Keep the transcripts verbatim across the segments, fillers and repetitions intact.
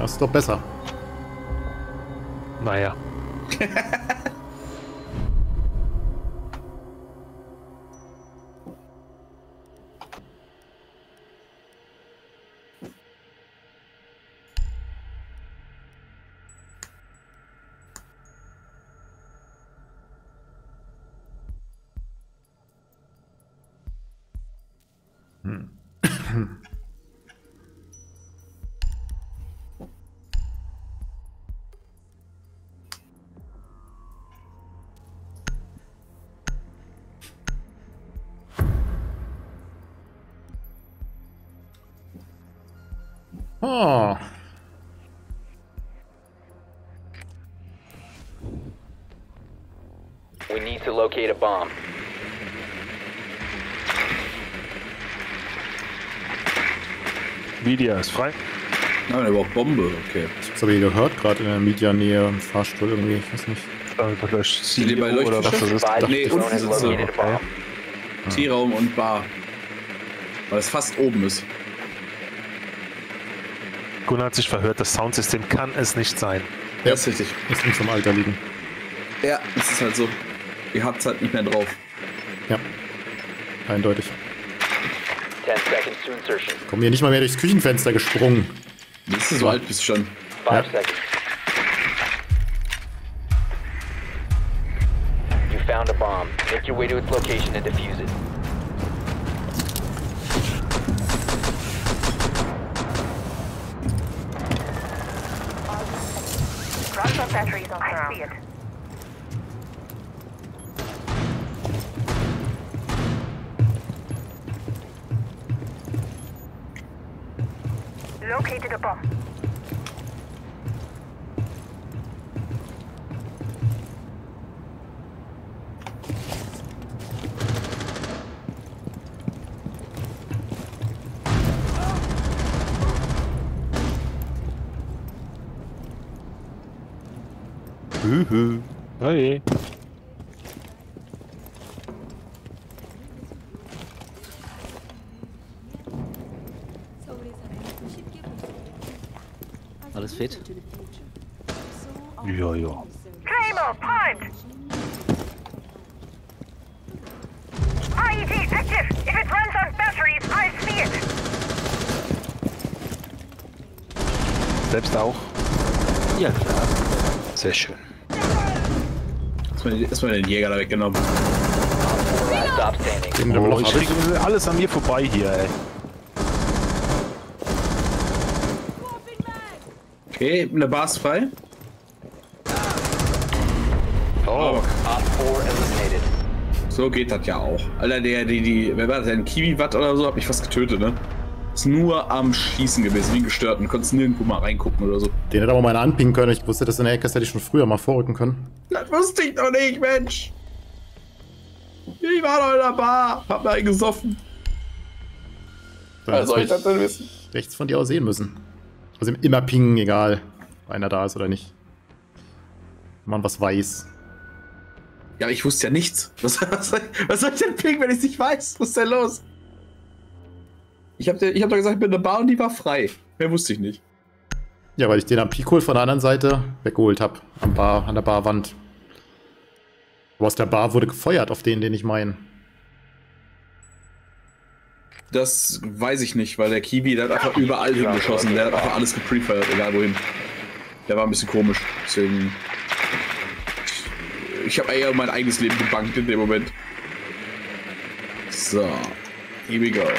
Ja, ist doch besser. Naja. Hm. Oh. We need to locate a bomb. Media ist frei. Nein, aber auch Bombe, okay. Ich hab's aber hier gehört, gerade in der Media-Nähe im Fahrstuhl irgendwie, ich weiß nicht. Äh, vielleicht Sind die bei C E O oder was das ist. Five Nee, drone unten has sind sie. located a bomb. Teeraum und Bar. Weil es fast oben ist. Gunnar hat sich verhört, das Soundsystem kann es nicht sein. Ja, ist richtig. Das muss am Alter liegen. Ja, es ist halt so. Ihr habt's halt nicht mehr drauf. Ja. Eindeutig. Ten seconds to insertion. Komm hier nicht mal mehr durchs Küchenfenster gesprungen. Bist du so alt bist du schon? Five Ja. seconds. You found a bomb. Make your way to its location and defuse it. Runs on batteries on I see it. Located a bomb. Hühü. Hey. Alles fit? Ja, ja. Claymore primed. I E D active. If it runs on batteries, I see it. Selbst auch. Ja, klar. Sehr schön. Erstmal erstmal den Jäger da weggenommen. Last stop standing. Den Oh, noch ich hab ich. kriege alles an mir vorbei hier, ey. Okay, eine Bar ist frei. Oh. Op four eliminated. So geht das ja auch. Alter, der, die, die, wer war das, ein Kiwi-Watt oder so, hab ich fast getötet, ne? Ist nur am Schießen gewesen, wie ein Gestörten. Konntest nirgendwo mal reingucken oder so. Den hätte aber mal einer anpingen können. Ich wusste, dass in der Ecke ist, hätte ich schon früher mal vorrücken können. Das wusste ich doch nicht, Mensch! Ich war doch in der Bar, hab mal gesoffen. Dann Was soll ich hätte das denn wissen? rechts von dir aus sehen müssen. Also immer pingen, egal, ob einer da ist oder nicht. Wenn man was weiß. Ja, aber ich wusste ja nichts. Was, was, soll, ich, was soll ich denn pingen, wenn ich nicht weiß? Was ist denn los? Ich hab, dir- ich hab doch gesagt, ich bin in der Bar und die war frei. Mehr wusste ich nicht. Ja, weil ich den am Pikol von der anderen Seite weggeholt habe. Am Bar, an der Barwand. Aber aus der Bar wurde gefeuert auf den, den ich meine. Das weiß ich nicht, weil der Kiwi, der hat einfach überall hingeschossen. Der hat einfach alles geprefeuert, egal wohin. Der war ein bisschen komisch. Deswegen. Ich habe eher mein eigenes Leben gebankt in dem Moment. So. Here we go.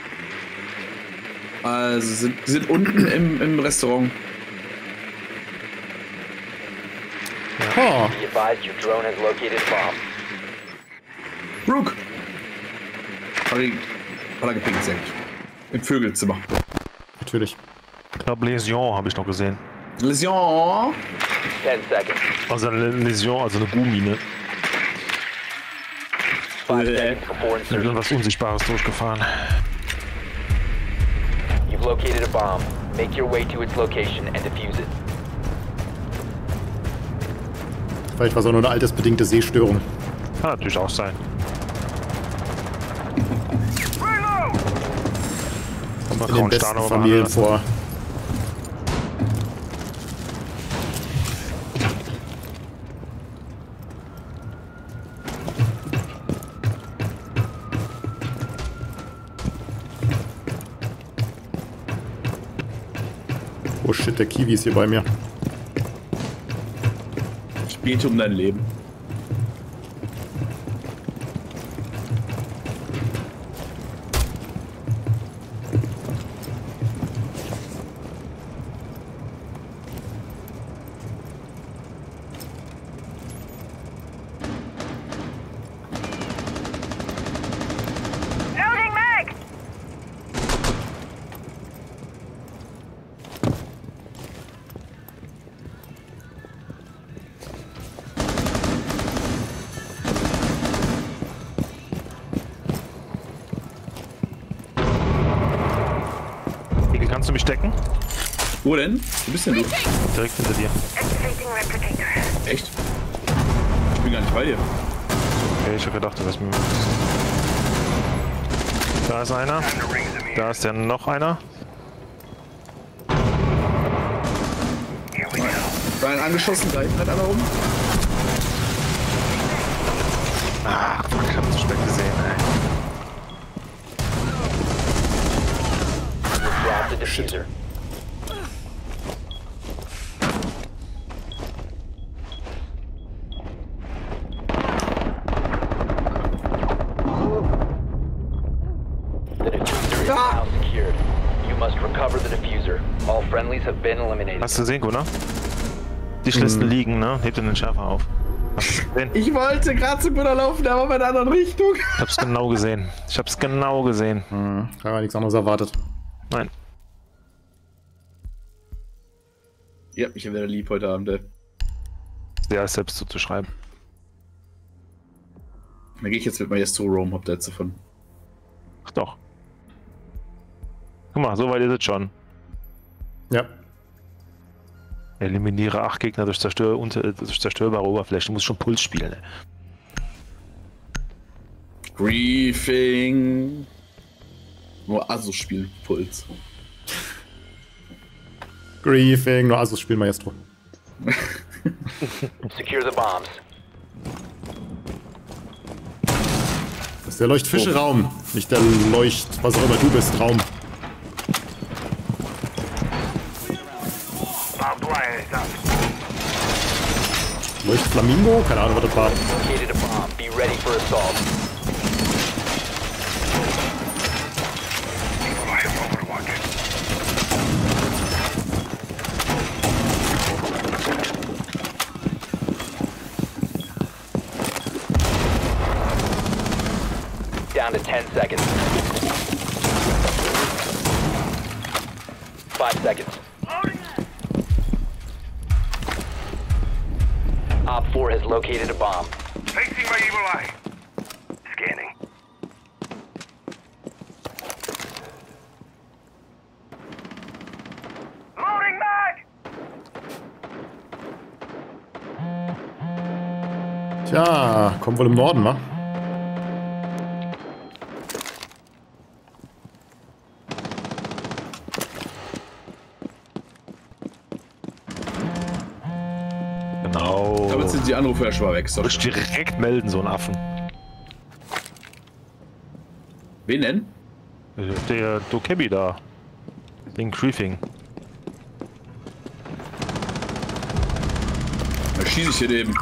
Also sind, sind unten im, im Restaurant. Oh, Be advised your drone has located a bomb. Brooke! Hat er, hat er gepinkt, sehr gut. Im Vögelzimmer. natürlich. Ich glaube, Läsion habe ich noch gesehen. Lésion! Ten seconds. Also eine Läsion, also eine Gummi, Five Äh. seconds before Ich bin insertion. was Unsichtbares durchgefahren. You've located a bomb. Make your way to its location and defuse it. Vielleicht war es auch nur eine altersbedingte Sehstörung. Kann natürlich auch sein. Kommt Mal in den kaum besten Stano Familien behandeln. vor. Oh shit, der Kiwi ist hier bei mir. Ich bete um dein Leben. Loading mag! Igel, kannst du mich decken? Wo denn? Wo bist denn du? Direkt hinter dir. Activating replicator. Echt? Ich bin gar nicht bei dir. Okay, ich hab gedacht, du wärst mir. Da ist einer. Da ist ja noch einer. Brian angeschossen, da hinten hat einer rum. Ah, fuck, ich hab zu spät gesehen, ey. Drop the diffuser. The diffuser is now secured. You must recover the diffuser. All friendlies have been eliminated. Hast du gesehen, Gunnar? Die Schlisten liegen, ne? Hebt den Schärfer auf. Hast du gesehen? Ich wollte gerade zu Gunnar laufen, der war bei der anderen Richtung. Ich hab's genau gesehen. Ich hab's genau gesehen. Hm, habe nichts anderes erwartet. Nein. Ihr habt mich ja wieder lieb heute Abend, ey. Der ist selbst zuzuschreiben. Dann gehe ich jetzt mit Maestro Rome, habt ihr jetzt davon. Ach doch. Guck mal, so weit ist es schon. Ja. Eliminiere acht Gegner durch, zerstör unter, durch zerstörbare Oberfläche. Du musst schon Puls spielen, ey. Griefing. Nur Asus spielen, Puls. Griefing, nur Asus spielen Maestro. Secure the bombs. Das ist der Leuchtfische-Raum, nicht der Leucht... was auch immer du bist, Raum. Leuchtflamingo? Keine Ahnung, was das war. Located a bomb. Be ready for assault. Down to ten seconds. Five seconds. Op four has located a bomb. Facing my evil eye. Scanning. Loading mag! Tja, kommen wohl im Norden, wa? Genau. Damit sind die Anrufe ja schon mal weg. Ist doch Würdest schön. direkt melden, so ein Affen. Wen denn? Der Dokebi da. Den Griefing. Da schieße ich hier neben.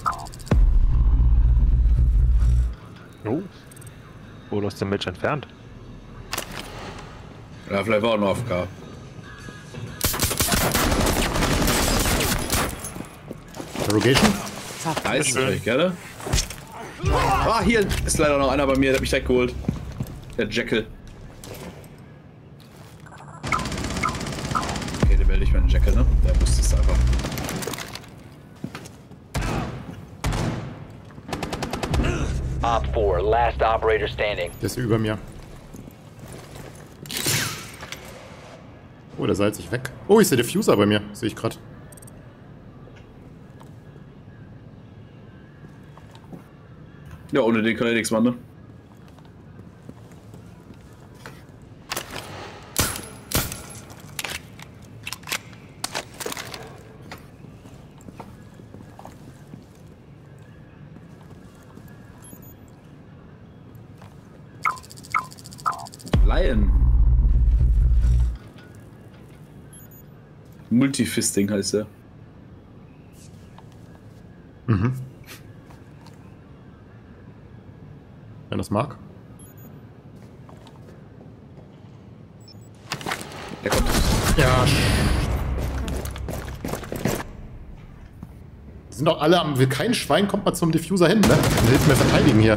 Oh. Wo du hast den Match entfernt? Ja, vielleicht war auch noch A F K. Interrogation? Nice, natürlich, gerne. Ah, hier ist leider noch einer bei mir, der hat mich direkt geholt. Der Jekyll. Okay, der wäre nicht mehr ein Jekyll, ne? Der wusste es einfach. Op four, last operator standing. Der ist über mir. Oh, der seilt sich weg. Oh, ist der Diffuser bei mir. Sehe ich gerade. Ja, ohne den kann er nichts machen, ne? Lion. Multifisting heißt er. Mhm. Wenn das mag. Der kommt. Ja. Die sind doch alle am. Will kein Schwein kommt mal zum Diffuser hin, ne? Und hilft mir verteidigen hier.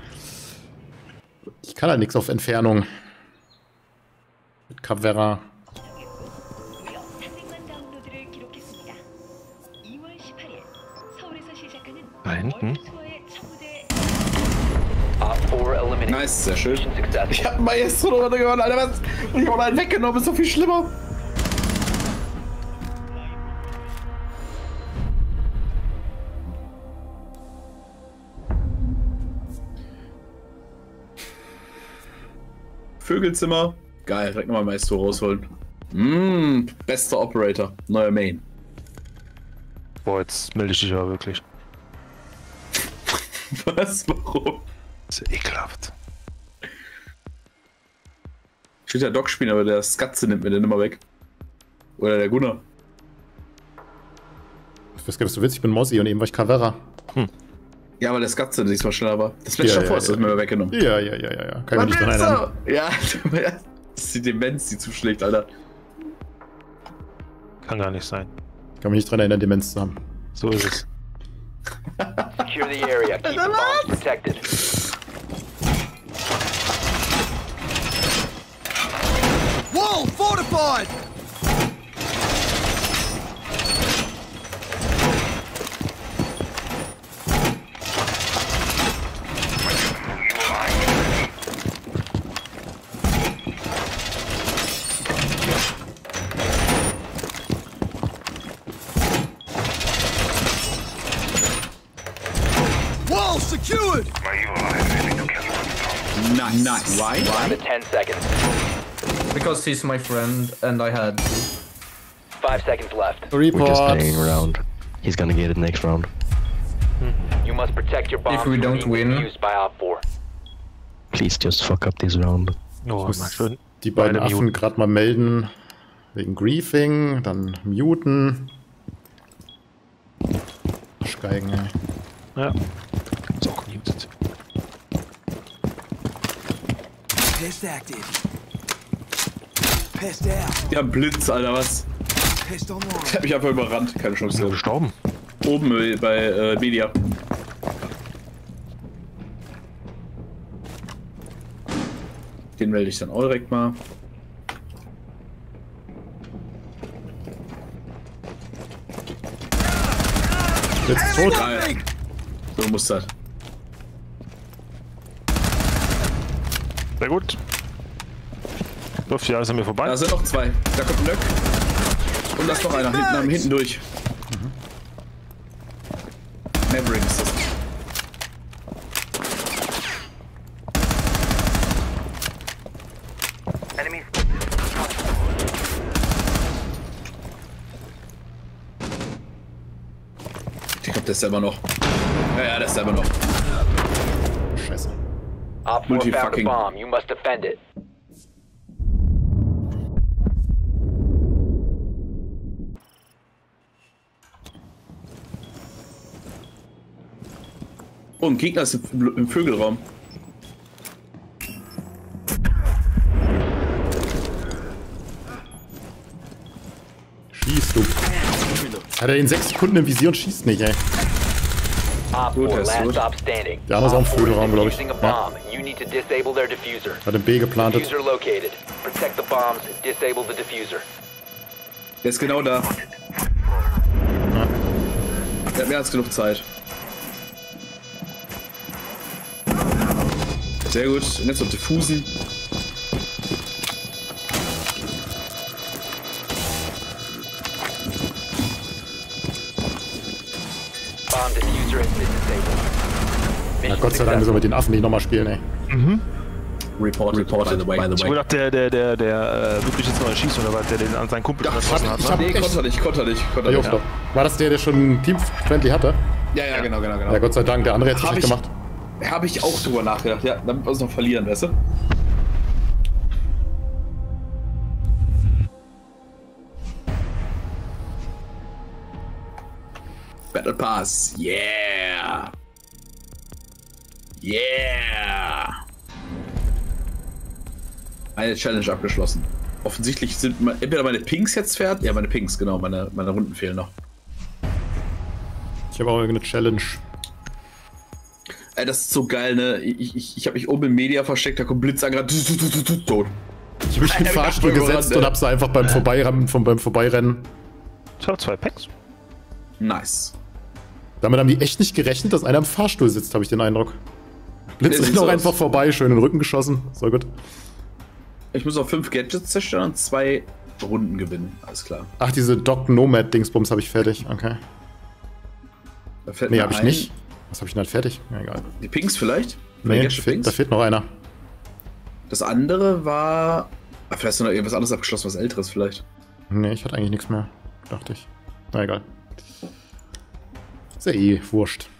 Ich kann halt nichts auf Entfernung. Mit Caveira. Da hinten? Nice, sehr schön. Ich hab einen Maestro noch gewonnen, Alter, was? Und ich hab einen weggenommen, ist so viel schlimmer. Vögelzimmer. Geil, direkt nochmal Maestro rausholen. Mmm, bester Operator. Neuer Main. Boah, jetzt melde ich dich aber wirklich. Was? Warum? Das ist ja ekelhaft. Ich will ja Doc spielen, aber der Skatze nimmt mir den immer weg. Oder der Gunnar. Ich weiß gar nicht, was du willst. Ich bin Mossi und eben war ich Caveira. Hm. Ja, aber der Skatze diesmal schneller war. Das letzte Ja, ja, ja, vor ist ja. das mir weggenommen. Ja, ja, ja, ja, ja. Kann ich mich nicht dran erinnern. Ja, das ist die Demenz, die zuschlägt, Alter. Kann gar nicht sein. Kann mich nicht dran erinnern, Demenz zu haben. So ist es. Secure the area. Keep the bombs protected. Wall fortified! Wall secured! Nice. Nice. Why? Down to ten seconds. Because he's my friend and I had. Five seconds left. We're just Report. playing around. He's gonna get it next round. You must protect your bombs If we from don't being win- used by Op four. Please just fuck up this round. Oh, muss mal schön. Die beiden Beide Affen muten. gerade mal melden. Wegen Griefing, dann muten. Arschgeigen, ey. Ja. Ist auch muted. Pest active. Pest out. Ja, Blitz, Alter, was? Pest online. Ich hab mich einfach überrannt. Keine Ist er Chance. gestorben? Oben äh, bei äh, Media. Den melde ich dann auch direkt mal. Jetzt ist tot. Geil. So muss das. Sehr gut. Läuft ja alles an mir vorbei. Da sind noch zwei. Da kommt ein Nöck. Und da ist noch einer. Hinten, am- hinten durch. Maverick ist das. Ich glaube, der ist selber noch. Ja, ja, der ist selber noch. Scheiße. Op four Multi found a fucking- bomb. You must defend it. Oh, ein Gegner ist im, im Vögelraum. Schieß, du. Hat er in sechs Sekunden im Visier und schießt nicht, ey. Op Gut, four, er ist last tot. stop standing. Der andere ist auch im Op four is Vögelraum, glaub ich. defusing a Ja. bomb. You need to disable their diffuser. Hat den B geplantet. Diffuser located. Protect the bombs. Disable the diffuser. Der ist genau da. Der hat mehr als genug Zeit. Sehr gut. Und jetzt noch diffusen. Bomb diffuser has been disabled. Na Mission Gott sei Dank müssen wir successful. mit den Affen nicht nochmal spielen, ey. Report, report, by the way. By the Ich gedacht, der, der, der, der äh, wirklich jetzt noch schießt oder was, der den an seinen Kumpel Ja, geschossen hat. ich Ne? hab- Nee, echt- konter nicht, konter nicht, konter Ja, nicht. doch. War das der, der schon Team-Friendly hatte? Ja, ja, genau, genau, genau. Ja, Gott sei Dank, der andere hat es Hab nicht ich- gemacht. Habe ich auch drüber nachgedacht, ja, damit wir uns noch verlieren, weißt du? Battle Pass. Yeah. Yeah. Eine Challenge abgeschlossen. Offensichtlich sind entweder meine Pings jetzt fertig. Ja, meine Pings, genau. Meine, meine Runden fehlen noch. Ich habe auch irgendeine Challenge. Ey, das ist so geil, ne? Ich, ich, ich habe mich oben im Media versteckt, da kommt Blitz an, tot. Ich habe mich in den Fahrstuhl gesetzt und habe sie einfach beim Vorbeirennen, vom, beim Vorbeirennen. Ich habe zwei Packs. Nice. Damit haben die echt nicht gerechnet, dass einer im Fahrstuhl sitzt, habe ich den Eindruck. Blitz rennt auch einfach vorbei, schön in den Rücken geschossen. So gut. Ich muss auf fünf Gadgets zerstören und zwei Runden gewinnen. Alles klar. Ach, diese Doc Nomad Dingsbums habe ich fertig. Okay. Da fällt Nee, mir habe ich ein. nicht. Was habe ich denn halt fertig? Ja, egal. Die Pings vielleicht? Nee, Gadget Pings? da fehlt noch einer. Das andere war. Ah, vielleicht ist noch irgendwas anderes abgeschlossen, was älteres vielleicht. Nee, ich hatte eigentlich nichts mehr. Dachte ich. Na egal. Ist ja eh wurscht.